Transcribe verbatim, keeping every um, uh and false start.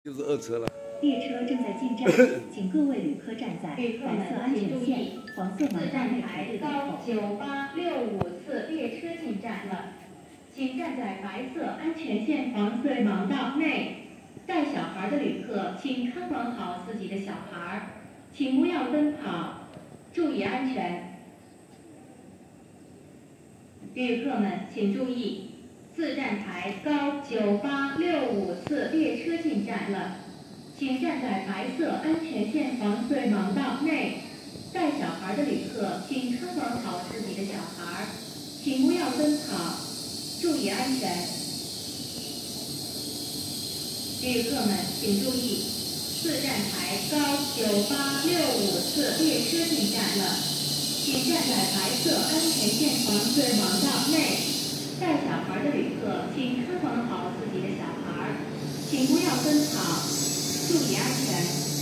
就是二车了。 列车正在进站，请各位旅客站在白色安全线、黄色盲道内排队高九八六五次列车进站了，请站在白色安全线、黄色盲道内。带小孩的旅客，请看管好自己的小孩，请不要奔跑，注意安全。旅客们请注意，四站台高九八六五次列车进站了。 请站在白色安全线黄色盲道内。带小孩的旅客，请看管好自己的小孩，请不要奔跑，注意安全。旅客们请注意，四站台高九八六五次列车进站了，请站在白色安全线黄色盲道内。带小孩的旅客，请看管好自己的小孩，请不要奔跑。 注意安全。